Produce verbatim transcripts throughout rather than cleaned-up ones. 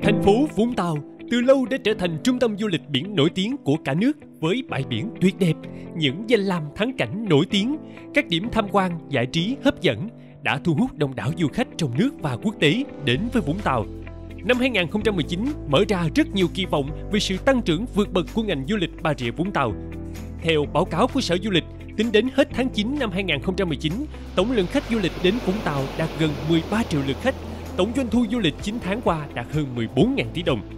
Thành phố Vũng Tàu từ lâu đã trở thành trung tâm du lịch biển nổi tiếng của cả nước với bãi biển tuyệt đẹp, những danh lam thắng cảnh nổi tiếng, các điểm tham quan giải trí hấp dẫn đã thu hút đông đảo du khách trong nước và quốc tế đến với Vũng Tàu. Năm hai nghìn không trăm mười chín mở ra rất nhiều kỳ vọng về sự tăng trưởng vượt bậc của ngành du lịch Bà Rịa Vũng Tàu. Theo báo cáo của Sở Du lịch, tính đến hết tháng chín năm hai nghìn không trăm mười chín, tổng lượng khách du lịch đến Vũng Tàu đạt gần mười ba triệu lượt khách, tổng doanh thu du lịch chín tháng qua đạt hơn mười bốn nghìn tỷ đồng.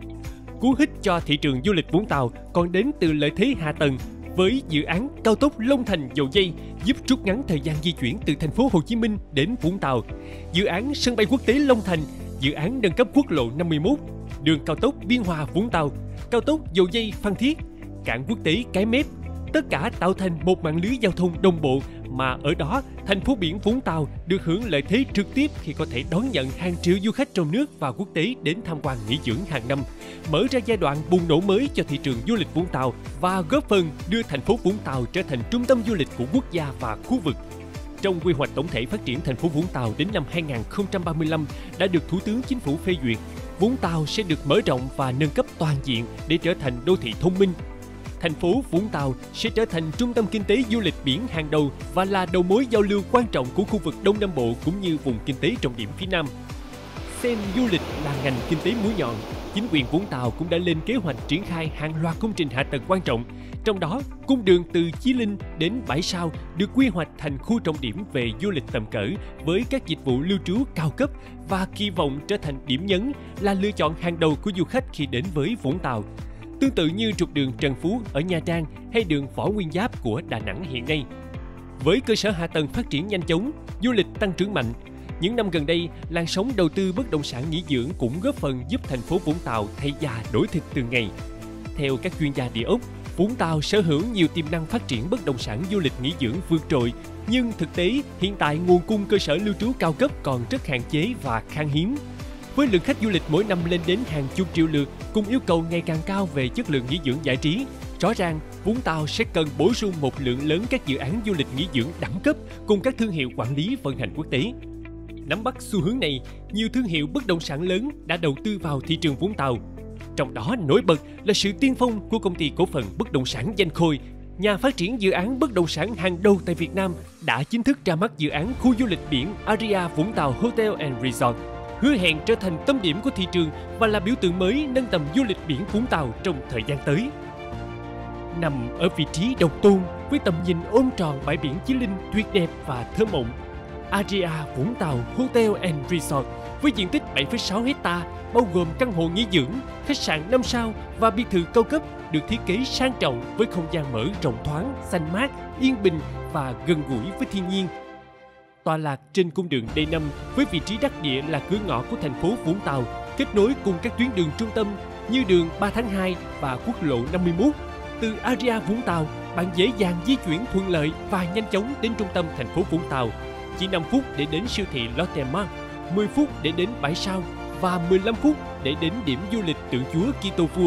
Cú hích cho thị trường du lịch Vũng Tàu còn đến từ lợi thế hạ tầng với dự án cao tốc Long Thành - Dầu Giây giúp rút ngắn thời gian di chuyển từ thành phố Hồ Chí Minh đến Vũng Tàu. Dự án sân bay quốc tế Long Thành, dự án nâng cấp quốc lộ năm mươi mốt, đường cao tốc Biên Hòa - Vũng Tàu, cao tốc Dầu Giây - Phan Thiết, cảng quốc tế Cái Mép, tất cả tạo thành một mạng lưới giao thông đồng bộ mà ở đó thành phố biển Vũng Tàu được hưởng lợi thế trực tiếp khi có thể đón nhận hàng triệu du khách trong nước và quốc tế đến tham quan nghỉ dưỡng hàng năm, mở ra giai đoạn bùng nổ mới cho thị trường du lịch Vũng Tàu và góp phần đưa thành phố Vũng Tàu trở thành trung tâm du lịch của quốc gia và khu vực. Trong quy hoạch tổng thể phát triển thành phố Vũng Tàu đến năm hai nghìn không trăm ba mươi lăm đã được Thủ tướng Chính phủ phê duyệt, Vũng Tàu sẽ được mở rộng và nâng cấp toàn diện để trở thành đô thị thông minh. Thành phố Vũng Tàu sẽ trở thành trung tâm kinh tế du lịch biển hàng đầu và là đầu mối giao lưu quan trọng của khu vực Đông Nam Bộ cũng như vùng kinh tế trọng điểm phía Nam. Xem du lịch là ngành kinh tế mũi nhọn, chính quyền Vũng Tàu cũng đã lên kế hoạch triển khai hàng loạt công trình hạ tầng quan trọng. Trong đó, cung đường từ Chí Linh đến Bãi Sau được quy hoạch thành khu trọng điểm về du lịch tầm cỡ với các dịch vụ lưu trú cao cấp và kỳ vọng trở thành điểm nhấn là lựa chọn hàng đầu của du khách khi đến với Vũng Tàu. Tương tự như trục đường Trần Phú ở Nha Trang hay đường Võ Nguyên Giáp của Đà Nẵng hiện nay. Với cơ sở hạ tầng phát triển nhanh chóng, du lịch tăng trưởng mạnh, những năm gần đây, làn sóng đầu tư bất động sản nghỉ dưỡng cũng góp phần giúp thành phố Vũng Tàu thay da đổi thịt từng ngày. Theo các chuyên gia địa ốc, Vũng Tàu sở hữu nhiều tiềm năng phát triển bất động sản du lịch nghỉ dưỡng vượt trội, nhưng thực tế hiện tại nguồn cung cơ sở lưu trú cao cấp còn rất hạn chế và khan hiếm. Với lượng khách du lịch mỗi năm lên đến hàng chục triệu lượt, cùng yêu cầu ngày càng cao về chất lượng nghỉ dưỡng giải trí, rõ ràng Vũng Tàu sẽ cần bổ sung một lượng lớn các dự án du lịch nghỉ dưỡng đẳng cấp cùng các thương hiệu quản lý vận hành quốc tế. Nắm bắt xu hướng này, nhiều thương hiệu bất động sản lớn đã đầu tư vào thị trường Vũng Tàu. Trong đó nổi bật là sự tiên phong của công ty cổ phần bất động sản Danh Khôi, nhà phát triển dự án bất động sản hàng đầu tại Việt Nam, đã chính thức ra mắt dự án khu du lịch biển Aria Vũng Tàu Hotel and Resort, hứa hẹn trở thành tâm điểm của thị trường và là biểu tượng mới nâng tầm du lịch biển Vũng Tàu trong thời gian tới. Nằm ở vị trí độc tôn với tầm nhìn ôm tròn bãi biển Chí Linh tuyệt đẹp và thơ mộng, Aria Vũng Tàu Hotel and Resort với diện tích bảy phẩy sáu héc ta bao gồm căn hộ nghỉ dưỡng, khách sạn năm sao và biệt thự cao cấp được thiết kế sang trọng với không gian mở rộng thoáng, xanh mát, yên bình và gần gũi với thiên nhiên. Tọa lạc trên cung đường D năm với vị trí đắc địa là cửa ngõ của thành phố Vũng Tàu, kết nối cùng các tuyến đường trung tâm như đường ba tháng hai và quốc lộ năm mươi mốt. Từ Aria Vũng Tàu, bạn dễ dàng di chuyển thuận lợi và nhanh chóng đến trung tâm thành phố Vũng Tàu. Chỉ năm phút để đến siêu thị Lotte Mart, mười phút để đến Bãi Sau và mười lăm phút để đến điểm du lịch tượng Chúa Kitô Vua.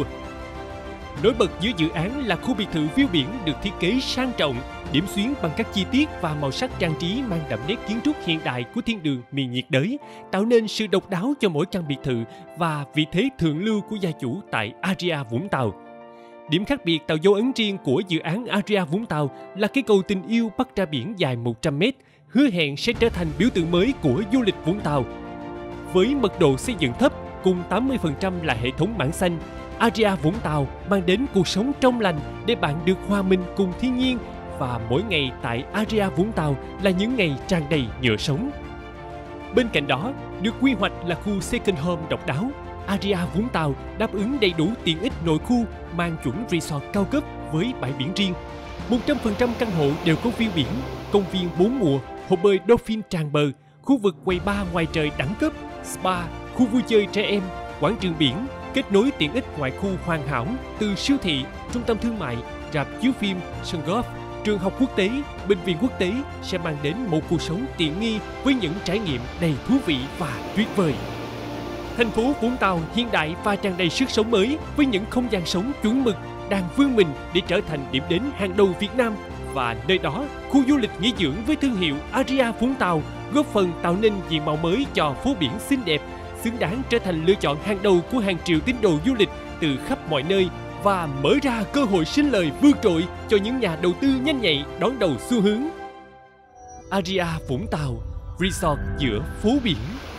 Nổi bật giữa dự án là khu biệt thự view biển được thiết kế sang trọng, điểm xuyến bằng các chi tiết và màu sắc trang trí mang đậm nét kiến trúc hiện đại của thiên đường miền nhiệt đới, tạo nên sự độc đáo cho mỗi căn biệt thự và vị thế thượng lưu của gia chủ tại Aria Vũng Tàu. Điểm khác biệt tạo dấu ấn riêng của dự án Aria Vũng Tàu là cây cầu tình yêu bắc ra biển dài một trăm mét, hứa hẹn sẽ trở thành biểu tượng mới của du lịch Vũng Tàu. Với mật độ xây dựng thấp cùng tám mươi phần trăm là hệ thống mảng xanh, Aria Vũng Tàu mang đến cuộc sống trong lành để bạn được hòa mình cùng thiên nhiên và mỗi ngày tại Aria Vũng Tàu là những ngày tràn đầy nhựa sống. Bên cạnh đó, được quy hoạch là khu second home độc đáo, Aria Vũng Tàu đáp ứng đầy đủ tiện ích nội khu mang chuẩn resort cao cấp với bãi biển riêng. một trăm phần trăm căn hộ đều có view biển, công viên bốn mùa, hồ bơi Dolphin tràn bờ, khu vực quầy bar ngoài trời đẳng cấp, spa, khu vui chơi trẻ em, quảng trường biển, kết nối tiện ích ngoại khu hoàn hảo từ siêu thị, trung tâm thương mại, rạp chiếu phim, sân golf, trường học quốc tế, bệnh viện quốc tế sẽ mang đến một cuộc sống tiện nghi với những trải nghiệm đầy thú vị và tuyệt vời. Thành phố Vũng Tàu hiện đại và tràn đầy sức sống mới với những không gian sống chuẩn mực đang vươn mình để trở thành điểm đến hàng đầu Việt Nam, và nơi đó khu du lịch nghỉ dưỡng với thương hiệu Aria Vũng Tàu góp phần tạo nên diện mạo mới cho phố biển xinh đẹp, xứng đáng trở thành lựa chọn hàng đầu của hàng triệu tín đồ du lịch từ khắp mọi nơi và mở ra cơ hội sinh lời vượt trội cho những nhà đầu tư nhanh nhạy đón đầu xu hướng. Aria Vũng Tàu, resort giữa phố biển.